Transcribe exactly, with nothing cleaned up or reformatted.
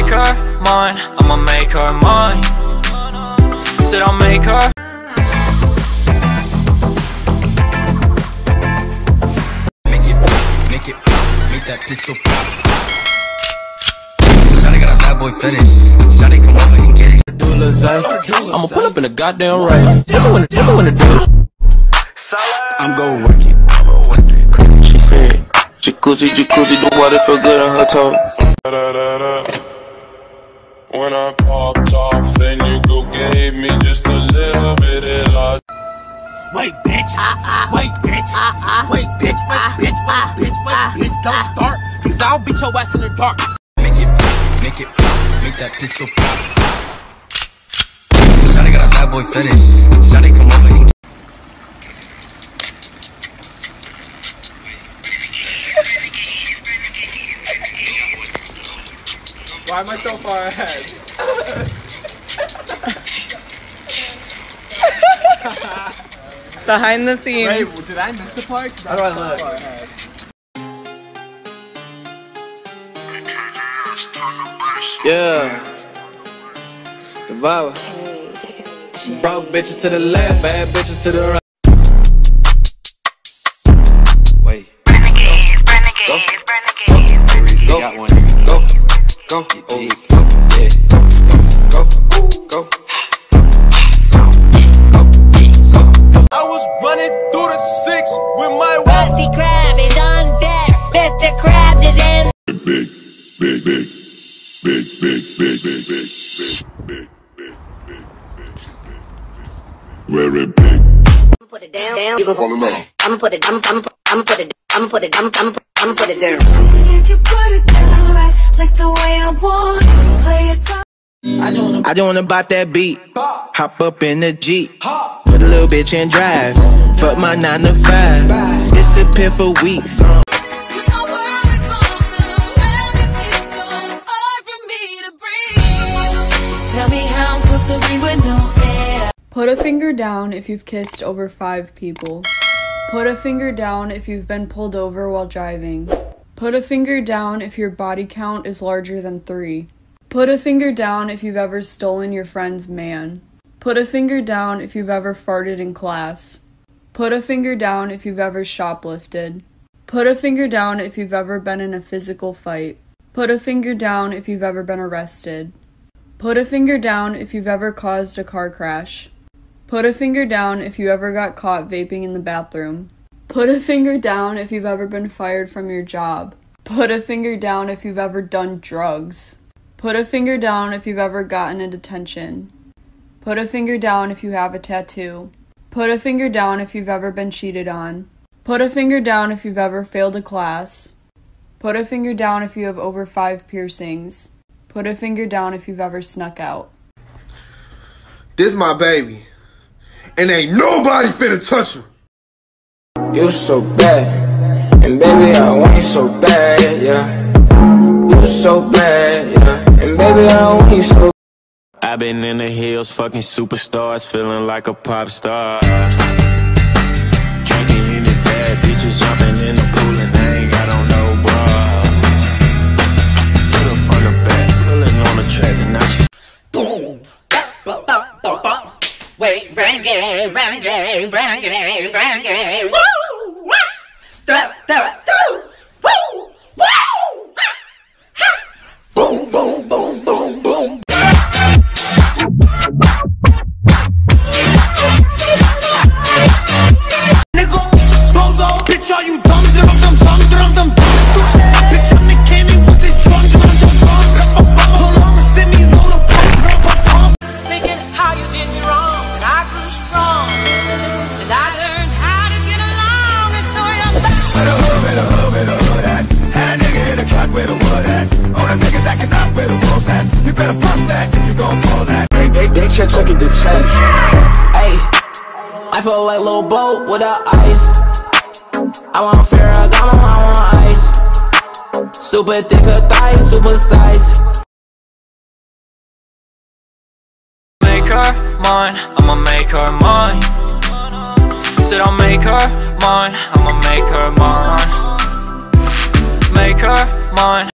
her mine, I'ma make her mine. Said I'll make her. Make it, make it, make that pistol pop. Shawty got a bad boy fetish. Shawty come over and get it. Do a little Zay. I'ma pull up in a goddamn rain. Tell me when to, tell me when to do it. I'm gon' work it. She said, jacuzzi, jacuzzi, the water feel good on her toe. Da, da, da, da. When I popped off and you go gave me just a little bit of love. Wait, bitch. Wait, bitch. Wait, bitch. Wait, bitch. Wait, bitch. Wait, bitch. Don't start, cause I'll beat your ass in the dark. Make it, make it, make that pistol pop. Shawty got a bad boy fetish. Shawty come over and Why am I so far ahead? Behind the scenes. Wait, did I miss the part? How do I look? Yeah. The vibe. Broke bitches to the left, bad bitches to the right. Wait. Renegade, renegade, renegade. Go, got one. Go, go, oh, go, yeah, go, go, go, go. I was running through the six with my Rusty Crab is on deck. Mister Krabs is in. Big, big, big, big, big, big, big, big, big, big, big, big, big, very big. I'ma put it down. down. I'ma put it. I'ma, I'ma, I'ma put it. I'ma put it. I'ma, I'ma, I'ma put it down. If you put it down right, like the way I want, play it down. I just wanna, I just wanna bop that beat. Hop up in the Jeep. Put a little bitch in drive. Fuck my nine to five. Disappear for weeks. Uh. Put a finger down if you've kissed over five people. Put a finger down if you've been pulled over while driving. Put a finger down if your body count is larger than three. Put a finger down if you've ever stolen your friend's man. Put a finger down if you've ever farted in class. Put a finger down if you've ever shoplifted. Put a finger down if you've ever been in a physical fight. Put a finger down if you've ever been arrested. Put a finger down if you've ever caused a car crash. Put a finger down if you ever got caught vaping in the bathroom. Put a finger down if you've ever been fired from your job. Put a finger down if you've ever done drugs. Put a finger down if you've ever gotten a detention. Put a finger down if you have a tattoo. Put a finger down if you've ever been cheated on. Put a finger down if you've ever failed a class. Put a finger down if you have over five piercings. Put a finger down if you've ever snuck out. This my baby. And ain't nobody finna touch her. You so bad, and baby I want you so bad, yeah. You so bad, yeah, and baby I want you so. I've been in the hills, fucking superstars, feeling like a pop star. Drinking in the bad bitches, jumping in the pool, and I ain't got on no bra. Put her from the back, pulling on the tracks, and now she. Boom. Wait, renegade, renegade, renegade, renegade. Woo! Da, da, da. Woo! Woo! Ha! Boom, boom, boom, boom, boom. nigga. Bozo, bitch, are you dumb, dumb, dumb, dumb, dumb, dumb, dumb? Bitch, I'm the king with this drum, drum, drum, drum. So long as send me roll up, pump, pump, pump. Thinking how you did me wrong, and I grew strong, and I learned how to get along, and so you're back. Where the hood, where the hood, where the hood at? Had a nigga hit a cut where the wood at. All them niggas acting up where the wolves at. You better bust that if you gon' pull that. They, they, they check, check it, the check. Hey, I feel like Lil Bo without ice. I want Ferragamo, I want ice. Super thick her thighs, super size. Make her mine, I'ma make her mine. Said I'll make her mine, I'ma make her mine. Make her mine.